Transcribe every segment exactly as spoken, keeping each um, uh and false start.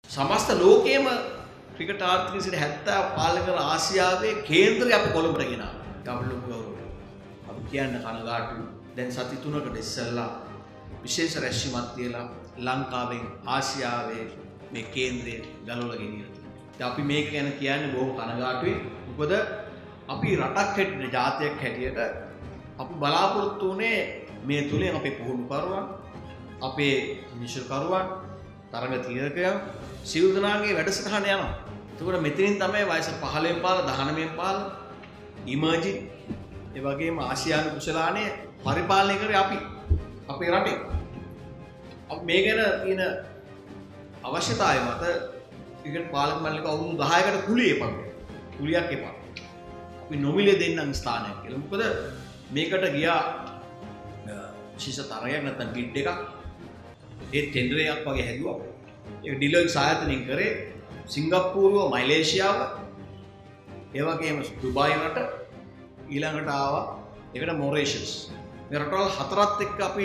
සමස්ත ලෝකයේම ක්‍රිකට් ආර්ථිකය සිට හැත්තෑ පාලනය කරන ආසියාවේ කේන්ද්‍රය අප කොළඹට ගෙනාවා. අපි ලොකු ගෞරවයක්. අපි කියන්න කනගාටුයි. දැන් සති තුනකට ඉස්සෙල්ලා විශේෂ රැස්වීමක් තියලා ලංකාවෙන් ආසියාවේ මේ කේන්ද්‍රය ගලවලා ගෙනියලා තියෙනවා. අපි මේක ගැන කියන්නේ බොහොම කනගාටුයි. මොකද අපි රටක් හැටියට ජාතියක් හැටියට අපි බලාපොරොත්තු වුණේ මේ තුලින් අපේ පුහුණුකරුවන් අපේ නිශ්චලකරුවන් තරඟ තීරකයන් සියලු දෙනාගේ වැඩසටහන යනවා. ඒකට මෙතනින් තමයි වයස පහළෙන් පාල දහනවයෙන් පාල ඉමර්ජින් ඒ වගේම ආසියානු කුසලානේ පරිපාලනය කරේ අපි අපේ රටේ. අපි මේ ගැන තියෙන අවශ්‍යතාවය මත ක්‍රිකට් පාලක මණ්ඩලයක අවුරුදු දහයකට කුලිය එපා. කුලියක් එපා. අපි නොමිලේ දෙන්නම් ස්ථානයක් කියලා. මොකද මේකට ගියා විශේෂ තරගයක් නැත්නම් බිඩ් එකක් ඒ ටෙන්ඩර් එකක් වගේ හැදුවා. ඒක ඩිලොයිට් ආයතනයෙන් කරේ සිංගප්පූරුව, මැලේසියාව, ඒ වගේම දුබායි රට ඊළඟට ආවා ඒකට මොරේෂියස්. මේ රටවල් හතරත් එක්ක අපි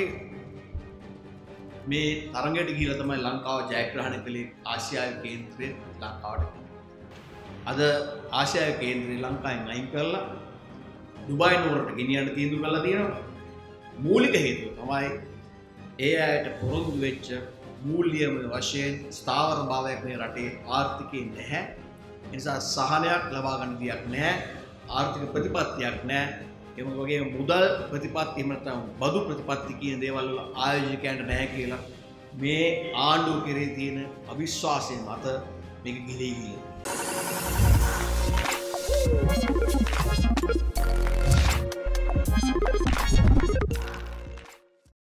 මේ තරඟයට ගිහිලා තමයි ලංකාව ජයග්‍රහණය කළේ ආසියාවේ කේන්ද්‍රය ලංකාවට. අද ආසියාවේ කේන්ද්‍රය ලංකාවෙන් අයින් කරලා දුබායි නුවරට ගෙනියන්න තීන්දුව කළා තියෙනවා. මූලික හේතුව තමයි ඒ අයට පොරොන්දු වෙච්ච මූල්‍යම වශයෙන් ස්ථාවර භාවයක් මේ රටේ ආර්ථිකයේ නැහැ. ඒ නිසා සහනයක් ලබා ගන්න දෙයක් නැහැ. ආර්ථික ප්‍රතිපත්තියක් නැහැ. ඒ වගේම මුදල් ප්‍රතිපත්ති එහෙම නැත්නම් බදු ප්‍රතිපත්ති කියන දේවල් වල ආයෝජකයන්ට නැහැ කියලා මේ ආණ්ඩුව කෙරේ තියෙන අවිශ්වාසය මත මේක ගිලී ගියේ.